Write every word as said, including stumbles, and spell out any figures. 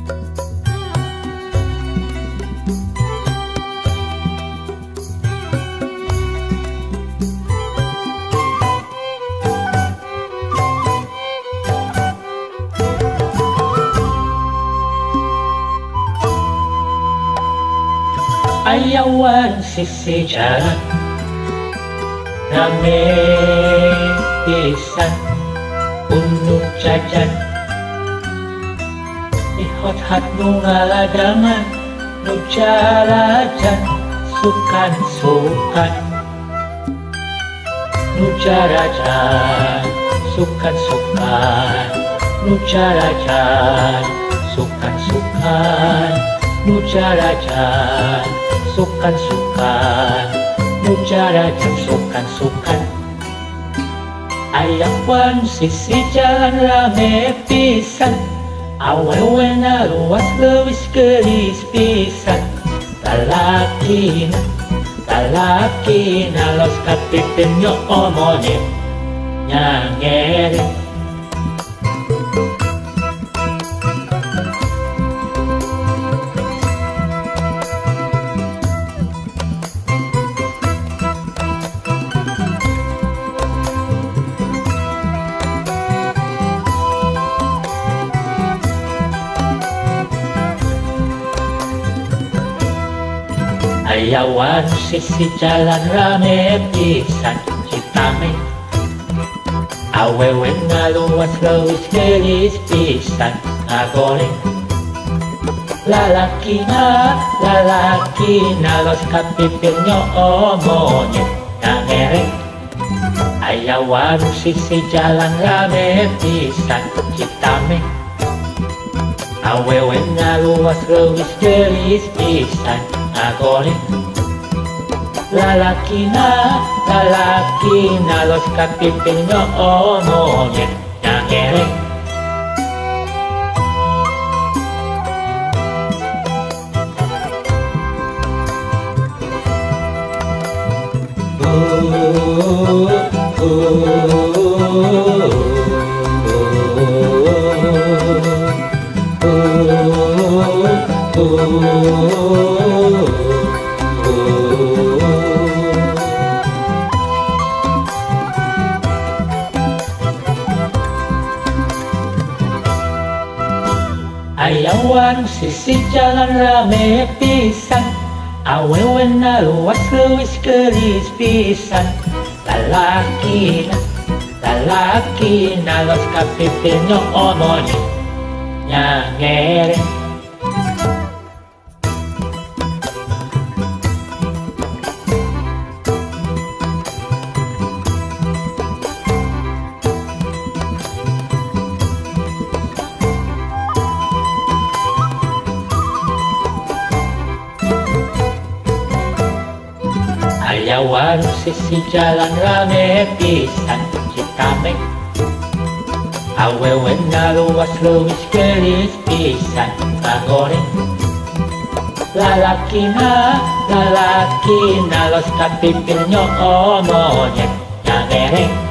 Ayawan sisi jalan rame pisan untuk jajan ihot hat nu ngaladangan nu jalajan sukan-sukan nu jalajan sukan-sukan nu jalajan sukan-sukan nu jalajan sukan-sukan nu jalajan sukan-sukan ayawan sisi jalan rame pisan awewe na luas leuwis geulis pisan lalakina lalakina los kapiten nyo omone nyangere ayawan sisi jalan rame pisan Citame awewe ngaluas leuwis geulis pisan ngagoreng lalakina lalakina los kapipir nyo omonyet ngangereng ayawan sisi jalan rame pisan Citame awewe ngaluas leuwis geulis pisan ngagoreng lalakina lalakina los kapipir nyo omonyet ngangereng uh, uh, uh, uh. ayawan sisi jalan rame pisan awewe na luas leuwis geulis pisan lalakina lalakina los kapipir nyo omonyet nyangereng ayawan sisi jalan rame pisan Citame awewe na luas leuwis geulis pisan ngagoreng lalakina lalakina los kapipir nyo omonyet ngangereng